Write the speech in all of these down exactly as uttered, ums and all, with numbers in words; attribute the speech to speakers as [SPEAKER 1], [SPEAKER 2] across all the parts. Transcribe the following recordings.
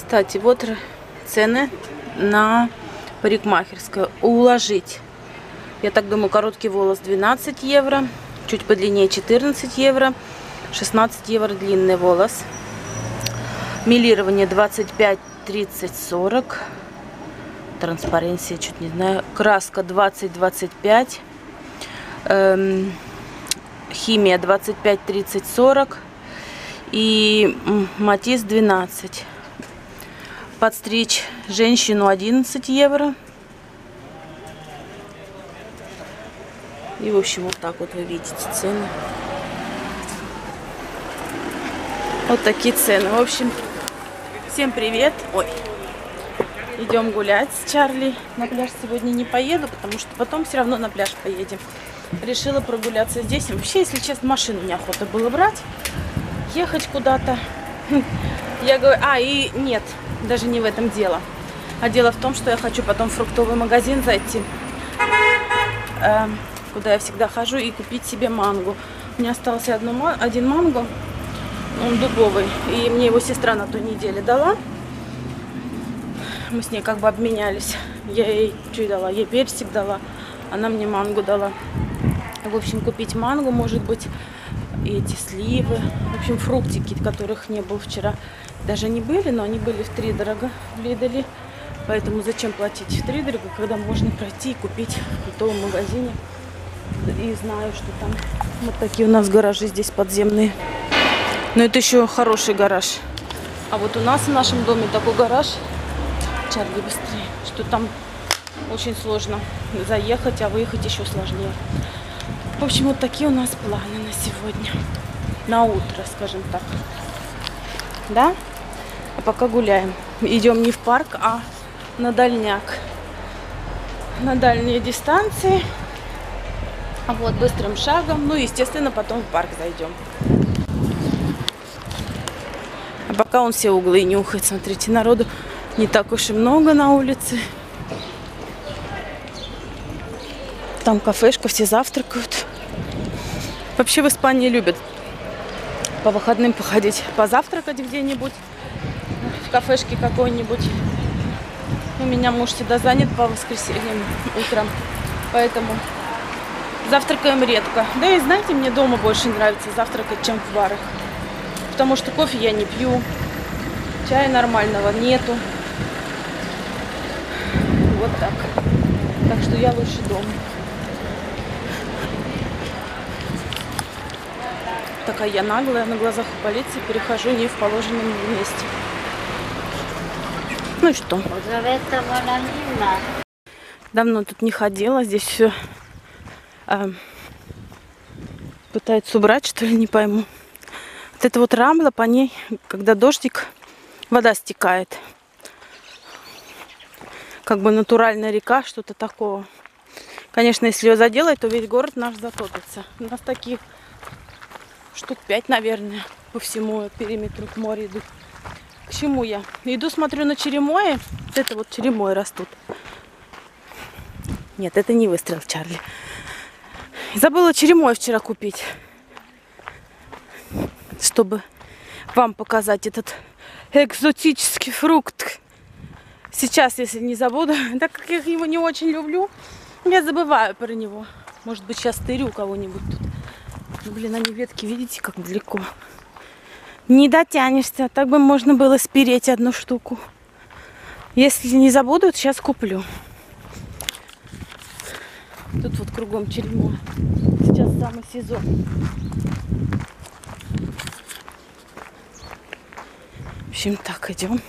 [SPEAKER 1] Кстати, вот цены на парикмахерскую. Уложить, я так думаю, короткий волос двенадцать евро, чуть подлиннее четырнадцать евро, шестнадцать евро длинный волос. Милирование двадцать пять, тридцать, сорок. Транспаренция, чуть не знаю. Краска двадцать, двадцать пять. Эм, химия двадцать пять, тридцать, сорок. И матис двенадцать. Подстричь женщину одиннадцать евро. И в общем вот так вот вы видите цены. Вот такие цены. В общем, всем привет. Ой. Идем гулять с Чарли. На пляж сегодня не поеду, потому что потом все равно на пляж поедем. Решила прогуляться здесь. Вообще, если честно, машину неохота было брать. Ехать куда-то. Я говорю, а, и нет, даже не в этом дело. А дело в том, что я хочу потом в фруктовый магазин зайти, э, куда я всегда хожу, и купить себе мангу. У меня остался одно, один манго, он дубовый, и мне его сестра на той неделе дала. Мы с ней как бы обменялись. Я ей что дала? Я персик дала, она мне мангу дала. В общем, купить мангу, может быть, и эти сливы. В общем, фруктики, которых не было вчера. Даже не были, но они были втридорого в Лиделе. Поэтому зачем платить втридорого, когда можно пройти и купить в фруктовом магазине. И знаю, что там вот такие у нас гаражи здесь подземные. Но это еще хороший гараж. А вот у нас в нашем доме такой гараж, Чарли, быстрее, что там очень сложно заехать, а выехать еще сложнее. В общем, вот такие у нас планы на сегодня. На утро, скажем так. Да? А пока гуляем. Идем не в парк, а на дальняк. На дальние дистанции. А вот быстрым шагом. Ну, естественно, потом в парк зайдем. А пока он все углы нюхает. Смотрите, народу не так уж и много на улице. Там кафешка, все завтракают. Вообще в Испании любят по выходным походить, позавтракать где-нибудь, в кафешке какой-нибудь. У меня муж всегда занят по воскресеньям утром, поэтому завтракаем редко. Да и знаете, мне дома больше нравится завтракать, чем в барах. Потому что кофе я не пью, чая нормального нету. Вот так. Так что я лучше дома. Такая я наглая, на глазах у полиции перехожу не в положенном месте. Ну и что? Давно тут не ходила, здесь все э, пытаются убрать, что ли, не пойму. Вот это вот рамла, по ней, когда дождик, вода стекает. Как бы натуральная река, что-то такого. Конечно, если ее заделать, то весь город наш затопится. У нас таких штук пять, наверное, по всему периметру к морю идут. К чему я? Иду, смотрю на черемои. Вот это вот черемои растут. Нет, это не выстрел, Чарли. Забыла черемои вчера купить. Чтобы вам показать этот экзотический фрукт. Сейчас, если не забуду, так как я его не очень люблю, я забываю про него. Может быть, сейчас стырю кого-нибудь тут. Блин, они ветки, видите, как далеко. Не дотянешься. Так бы можно было спереть одну штуку. Если не забуду, сейчас куплю. Тут вот кругом черемоя. Сейчас самый сезон. В общем, так, идем.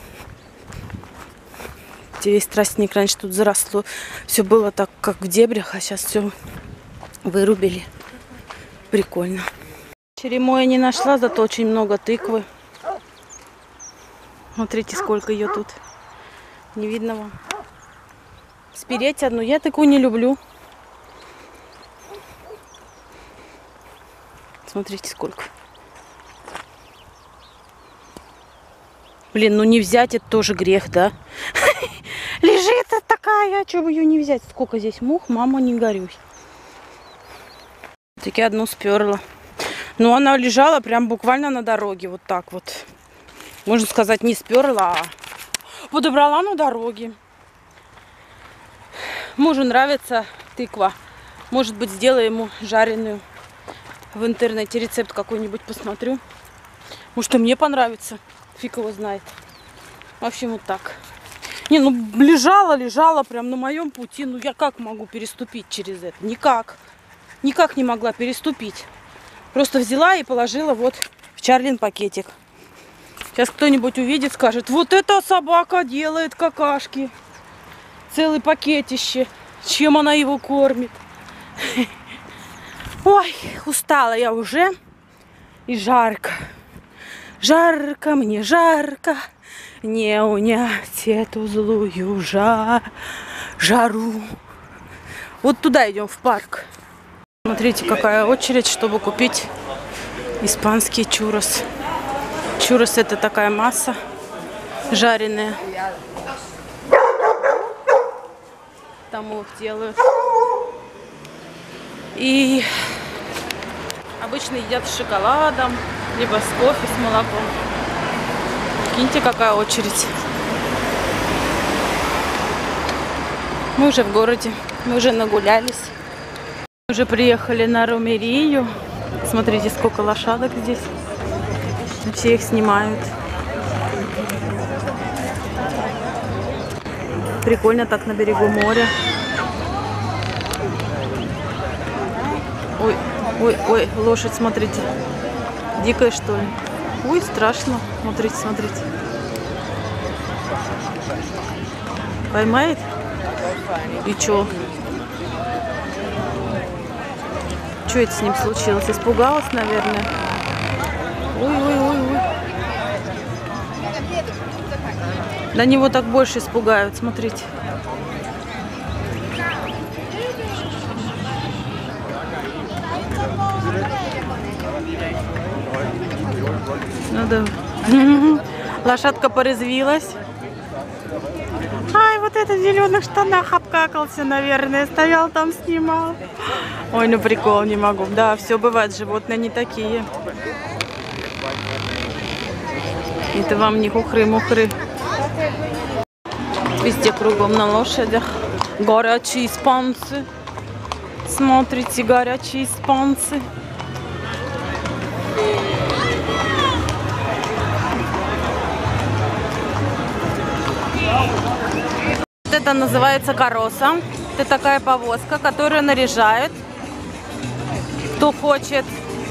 [SPEAKER 1] Весь тростник раньше тут заросло. Все было так, как в дебрях, а сейчас все вырубили. Прикольно. Черемоя не нашла, зато очень много тыквы. Смотрите, сколько ее тут. Не видно вам. Спереть одну. Я такую не люблю. Смотрите, сколько. Блин, ну не взять, это тоже грех, да? Лежит такая, а что бы ее не взять? Сколько здесь мух, мама, не горюй. Таки одну сперла. Но она лежала прям буквально на дороге, вот так вот. Можно сказать, не сперла, а подобрала на дороге. Мужу нравится тыква. Может быть, сделаю ему жареную. В интернете рецепт какой-нибудь посмотрю. Может, и мне понравится. Фиг его знает. В общем, вот так. Не, ну лежала, лежала прям на моем пути. Ну я как могу переступить через это? Никак. Никак не могла переступить. Просто взяла и положила вот в Чарлин пакетик. Сейчас кто-нибудь увидит, скажет: вот эта собака делает какашки. Целый пакетище. Чем она его кормит? Ой, устала я уже. И жарко. Жарко, мне жарко. Не унять эту злую жа... жару. Вот туда идем, в парк. Смотрите, какая очередь, чтобы купить испанский чуррос. Чуррос — это такая масса жареная. Там их делают. И обычно едят с шоколадом, либо с кофе, с молоком. Прикиньте, какая очередь. Мы уже в городе, мы уже нагулялись. Мы уже приехали на Ромерию. Смотрите, сколько лошадок здесь. Все их снимают. Прикольно так на берегу моря. Ой, ой, ой, лошадь, смотрите. Дикая, что ли? Ой, страшно. Смотрите, смотрите. Поймает? И чё? Что это с ним случилось? Испугалась, наверное. Ой, ой, ой, ой. Да него так больше испугают, смотрите. Ну да. Лошадка порезвилась. Ай, вот этот в зеленых штанах обкакался, наверное. Стоял там, снимал. Ой, ну прикол, не могу. Да, все бывает, животные не такие. Это вам не хухры-мухры. Везде кругом на лошадях. Горячие испанцы. Смотрите, горячие испанцы. Это называется кароса. Это такая повозка, которую наряжают, кто хочет.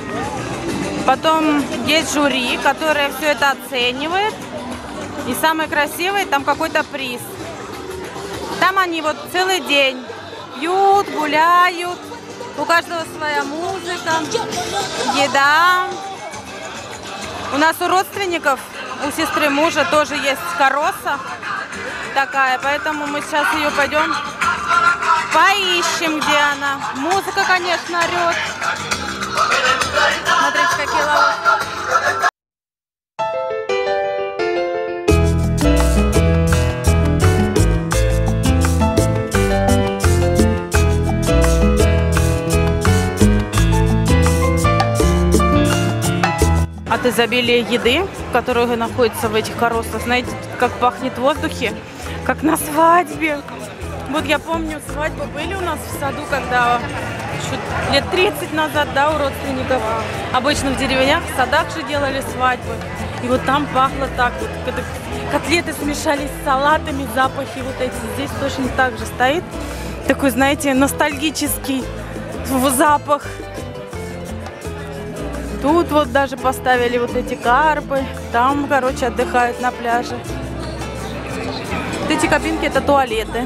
[SPEAKER 1] Потом есть жюри, которое все это оценивает. И самое красивое, там какой-то приз. Там они вот целый день пьют, гуляют. У каждого своя музыка, еда. У нас у родственников, у сестры мужа тоже есть кароса такая, поэтому мы сейчас ее пойдем поищем, где она. Музыка, конечно, орет. Смотрите, какие ловушки. От изобилия еды, которая находится в этих каросах, знаете, как пахнет в воздухе, как на свадьбе. Вот я помню, свадьбы были у нас в саду, когда лет тридцать назад, да, у родственников. Обычно в деревнях, в садах же делали свадьбы. И вот там пахло так вот, когда котлеты смешались с салатами, запахи вот эти. Здесь точно так же стоит такой, знаете, ностальгический запах. Тут вот даже поставили вот эти карпы. Там, короче, отдыхают на пляже. Вот эти кабинки — это туалеты.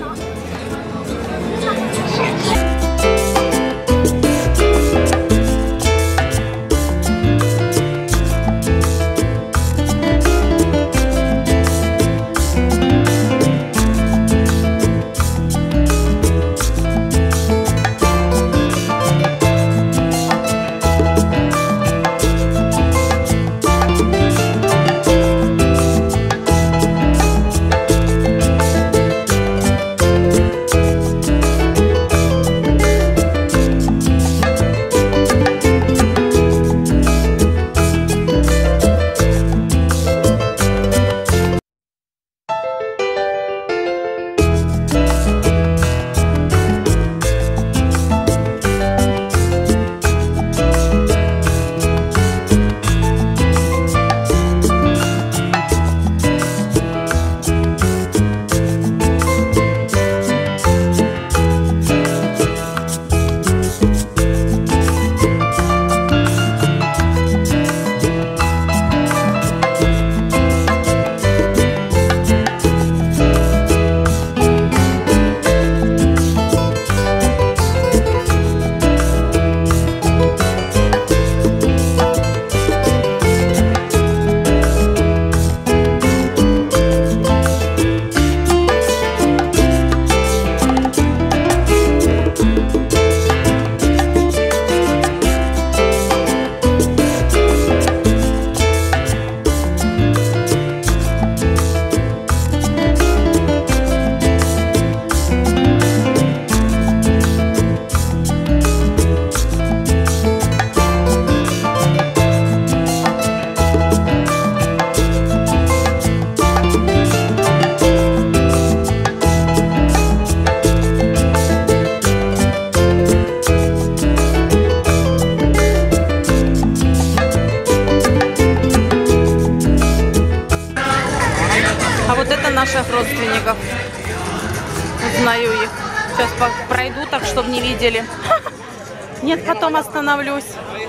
[SPEAKER 1] пройду, так чтобы не видели. Нет, потом остановлюсь.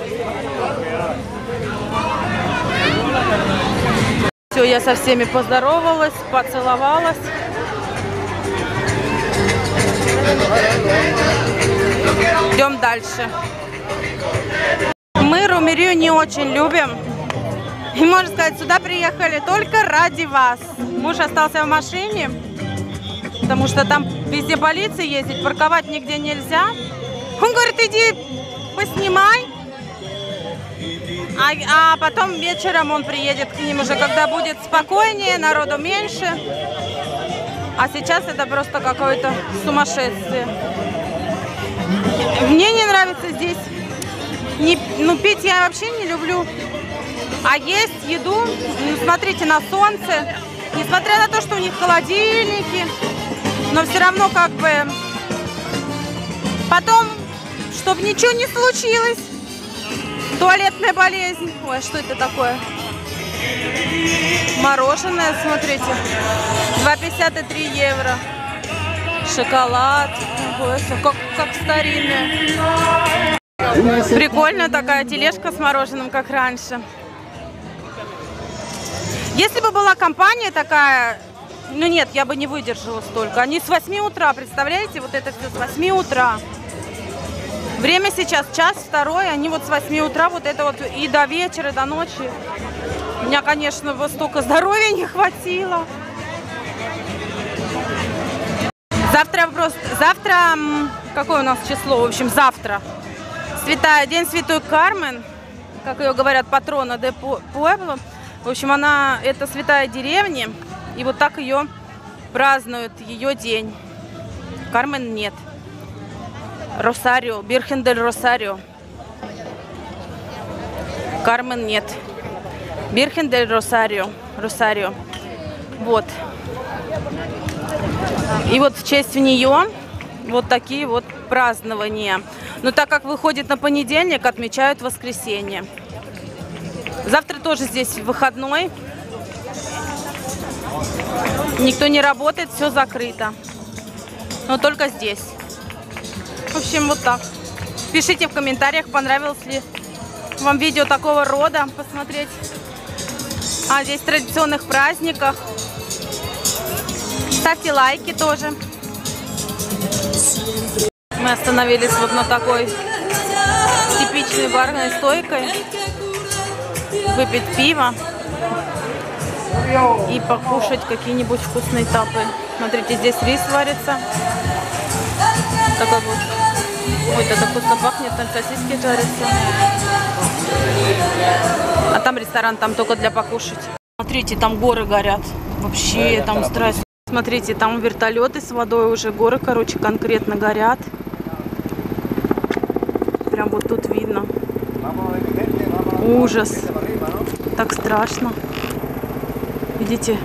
[SPEAKER 1] Все, я со всеми поздоровалась, поцеловалась. Идем дальше. Мы Румерию не очень любим. И, можно сказать, сюда приехали только ради вас. Муж остался в машине, потому что там везде полиция ездит, парковать нигде нельзя. Он говорит, иди поснимай. А, а потом вечером он приедет к ним уже, когда будет спокойнее, народу меньше. А сейчас это просто какое-то сумасшествие. Мне не нравится здесь. Не, ну, пить я вообще не люблю. А есть еду, ну, смотрите, на солнце. Несмотря на то, что у них холодильники, но все равно как бы... Потом, чтобы ничего не случилось. Туалетная болезнь. Ой, что это такое? Мороженое, смотрите. два пятьдесят и три евро. Шоколад. Ой, как, как старинная. Прикольная такая тележка с мороженым, как раньше. Если бы была компания такая, ну нет, я бы не выдержала столько. Они с восьми утра, представляете, вот это все с восьми утра. Время сейчас час, второй, они вот с восьми утра, вот это вот и до вечера, до ночи. У меня, конечно, вот столько здоровья не хватило. Завтра просто, завтра, какое у нас число, в общем, завтра. Святая, День Святой Кармен, как ее говорят, патрона де Пуэбло. В общем, она, это святая деревня, и вот так ее празднуют, ее день. Кармен нет. Росарио, Бирхен дель Росарио. Кармен нет. Бирхен дель Росарио. Росарио. Вот. И вот в честь нее вот такие вот празднования. Но так как выходит на понедельник, отмечают воскресенье. Завтра тоже здесь выходной. Никто не работает, все закрыто. Но только здесь. В общем, вот так. Пишите в комментариях, понравилось ли вам видео такого рода посмотреть. А здесь в традиционных праздниках. Ставьте лайки тоже. Мы остановились вот на такой типичной барной стойкой. Выпить пиво и покушать какие-нибудь вкусные тапы. Смотрите, здесь рис варится. Такой вот. Ой, это вкусно пахнет, там сосиски жарятся. А там ресторан, там только для покушать. Смотрите, там горы горят. Вообще, там страсть. Смотрите, там вертолеты с водой уже. Горы, короче, конкретно горят. Прям вот тут видно. Ужас. Так страшно. Видите?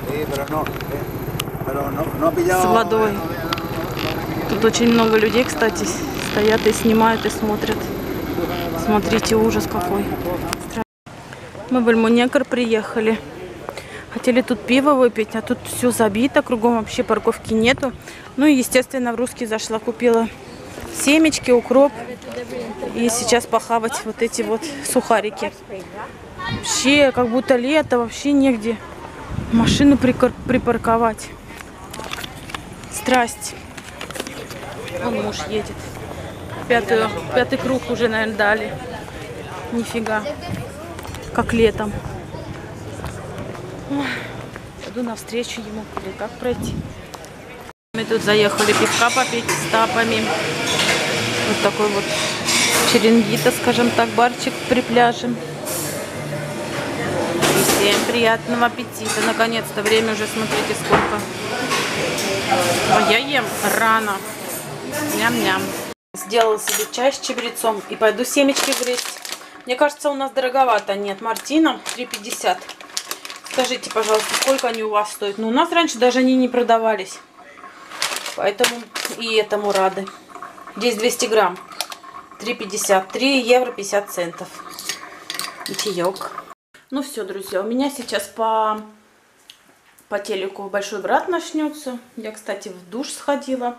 [SPEAKER 1] С водой. Тут очень много людей, кстати, стоят и снимают, и смотрят. Смотрите, ужас какой. Мы в Альмунекар приехали. Хотели тут пиво выпить, а тут все забито, кругом вообще парковки нету. Ну и, естественно, в русский зашла, купила семечки, укроп. И сейчас похавать вот эти вот сухарики. Вообще, как будто лето, вообще негде машину припарковать. Страсть. Вон муж едет. Пятую, пятый круг уже, наверное, дали. Нифига. Как летом. Ой, пойду навстречу ему. Или как пройти? Мы тут заехали пивка попить с тапами. Вот такой вот черенгита, скажем так, барчик при пляже. И всем приятного аппетита. Наконец-то время уже, смотрите, сколько. А я ем рано. Ням-ням. Сделала себе чай с чабрецом и пойду семечки грызть. Мне кажется, у нас дороговато. Нет, Мартина три пятьдесят. Скажите, пожалуйста, сколько они у вас стоят? Ну, у нас раньше даже они не продавались. Поэтому и этому рады. Здесь двести грамм. три пятьдесят. три евро пятьдесят центов. И чаек. Ну все, друзья, у меня сейчас по, по телеку большой брат начнется. Я, кстати, в душ сходила.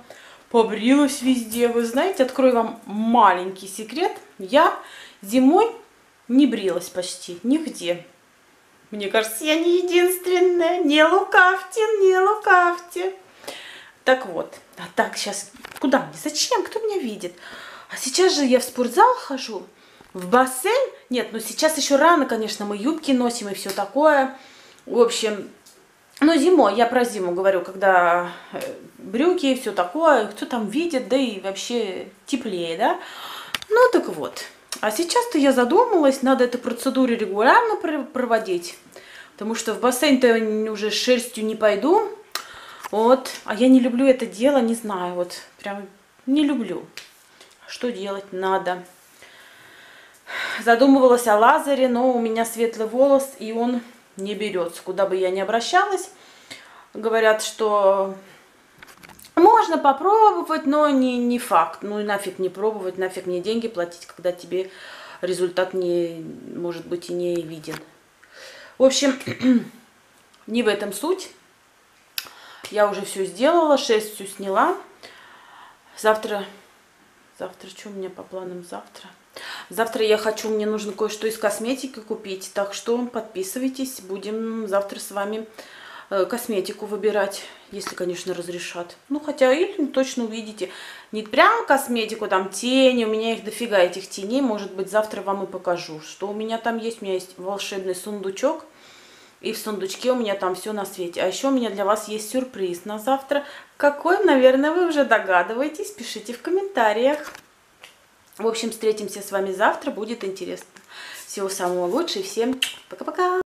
[SPEAKER 1] побрилась везде. Вы знаете, открою вам маленький секрет. Я зимой не брилась почти нигде. Мне кажется, я не единственная. Не лукавьте, не лукавьте. Так вот. А так, сейчас... Куда мне? Зачем? Кто меня видит? А сейчас же я в спортзал хожу. В бассейн? Нет, ну сейчас еще рано, конечно. Мы юбки носим и все такое. В общем... Но зимой, я про зиму говорю, когда брюки и все такое, кто там видит, да и вообще теплее, да? Ну так вот. А сейчас-то я задумалась, надо эту процедуру регулярно проводить, потому что в бассейн-то уже с шерстью не пойду. Вот. А я не люблю это дело, не знаю, вот прям не люблю. Что делать надо? Задумывалась о лазере, но у меня светлый волос, и он... не берется, куда бы я ни обращалась. Говорят, что можно попробовать, но не, не факт. Ну и нафиг не пробовать, нафиг мне деньги платить, когда тебе результат не, может быть, и не виден. В общем, не в этом суть. Я уже все сделала, шерсть всю сняла. Завтра, завтра, что у меня по планам завтра? Завтра я хочу, мне нужно кое-что из косметики купить, так что подписывайтесь, будем завтра с вами косметику выбирать, если, конечно, разрешат. Ну, хотя или точно увидите, не прям косметику, там тени, у меня их дофига, этих теней, может быть, завтра вам и покажу, что у меня там есть. У меня есть волшебный сундучок, и в сундучке у меня там все на свете. А еще у меня для вас есть сюрприз на завтра. Какой, наверное, вы уже догадываетесь, пишите в комментариях. В общем, встретимся с вами завтра, будет интересно. Всего самого лучшего, всем пока-пока!